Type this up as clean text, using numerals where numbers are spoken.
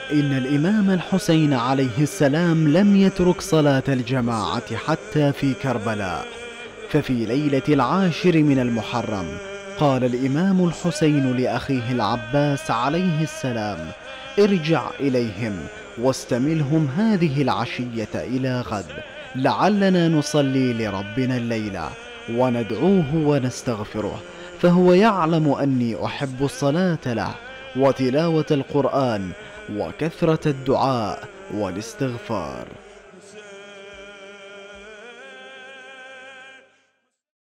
إن الإمام الحسين عليه السلام لم يترك صلاة الجماعة حتى في كربلاء. ففي ليلة 10 من المحرم قال الإمام الحسين لأخيه العباس عليه السلام: ارجع إليهم واستملهم هذه العشية إلى غد، لعلنا نصلي لربنا الليلة وندعوه ونستغفره، فهو يعلم أني أحب الصلاة له وتلاوة القرآن وكثرة الدعاء والاستغفار.